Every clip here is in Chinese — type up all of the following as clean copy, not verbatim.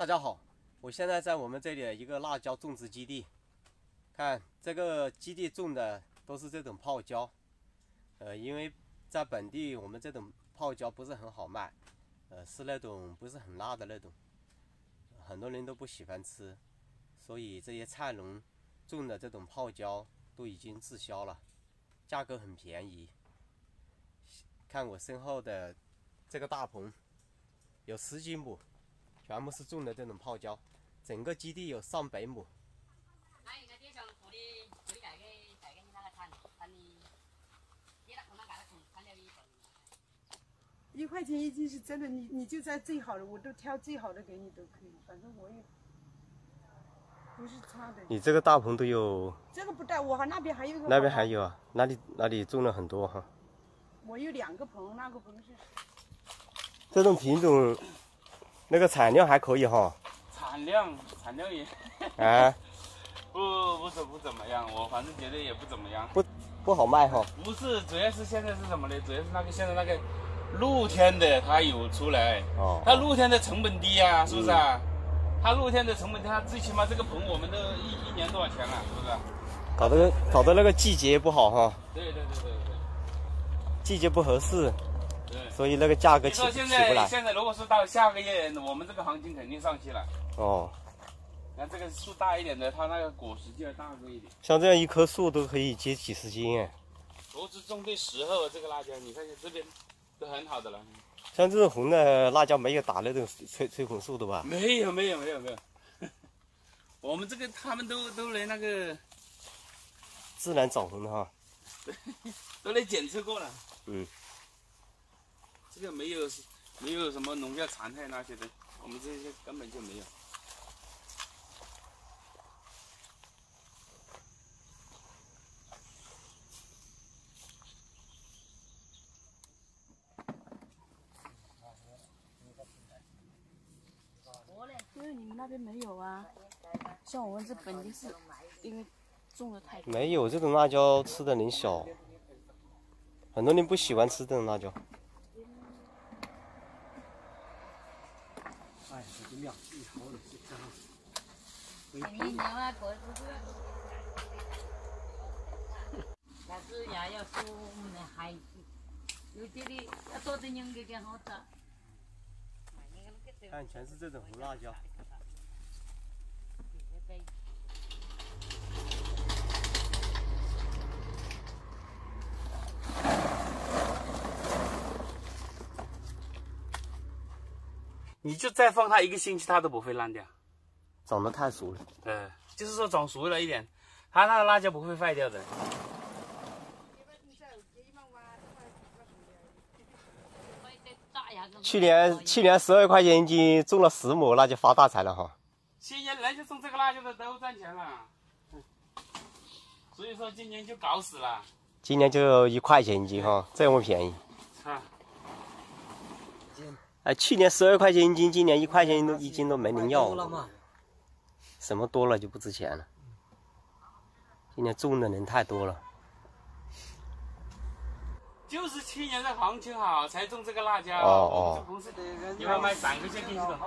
大家好，我现在在我们这里的一个辣椒种植基地，看这个基地种的都是这种泡椒，因为在本地我们这种泡椒不是很好卖，是那种不是很辣的那种，很多人都不喜欢吃，所以这些菜农种的这种泡椒都已经滞销了，价格很便宜。看我身后的这个大棚，有10几亩。 全部是种的这种泡椒，整个基地有上百亩。 1块钱1斤是真的，你就在最好的，我都挑最好的给你都可以，反正我也不是差的。 你这个大棚都有？ 这个不大，我那边还有一个。 那边还有啊？哪里种了很多哈？ 我有2个棚，那个棚是。 这种品种。 那个产量还可以哈， 产量也啊， 不怎么样，我反正觉得也不怎么样， 不好卖哈。 不是，主要是现在是什么呢？主要是现在那个露天的它有出来，哦，它露天的成本低啊，是不是啊？它露天的成本低，它最起码这个棚我们都一年多少钱了，是不是？ 搞得那个季节不好哈。 对， 季节不合适。 对， 所以那个价格起不来。 现在如果是到下个月，我们这个行情肯定上去了。哦，那这个树大一点的，它那个果实就要大个一点。 像这样一棵树都可以结几十斤哎。 都是种对时候，这个辣椒，你看这边都很好的了。 像这种红的辣椒没有打那种催红素的吧？ 没有。我们这个他们都来那个自然长红的哈。 都来检测过了。 嗯。 这个没有什么农药残害那些的，我们这些根本就没有。 因为你们那边没有啊，像我们这本地是因为种的太多。 没有这种辣椒吃的人少，很多人不喜欢吃这种辣椒。 哎，这个料一炒的是真好。 你娘啊，过不是？但是也要说我们的孩子，有这里要多点人给更好吃。 看，全是这种红辣椒。 你就再放它1个星期，它都不会烂掉。 长得太熟了。 就是说长熟了一点，它那个辣椒不会坏掉的。 去年12块钱1斤，种了10亩，那就发大财了哈。 去年人家种这个辣椒的都赚钱了，所以说今年就搞死了。 今年就1块钱1斤哈，这么便宜。去年12块钱1斤，今年1块钱1斤都没人要。什么多了就不值钱了。今年种的人太多了。 就是去年的行情好，才种这个辣椒。 哦。 这公司一般卖3块钱1斤的。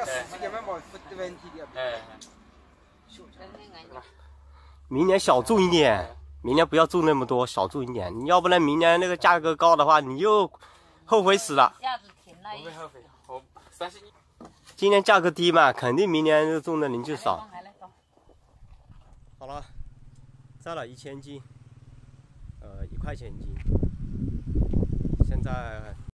明年小种一点，明年不要种那么多，少种一点。你要不然明年那个价格高的话，你又后悔死了。 不会后悔，我相信你。 今年价格低嘛，肯定明年种的人就少。好了，摘了1000斤，1块钱1斤，现在。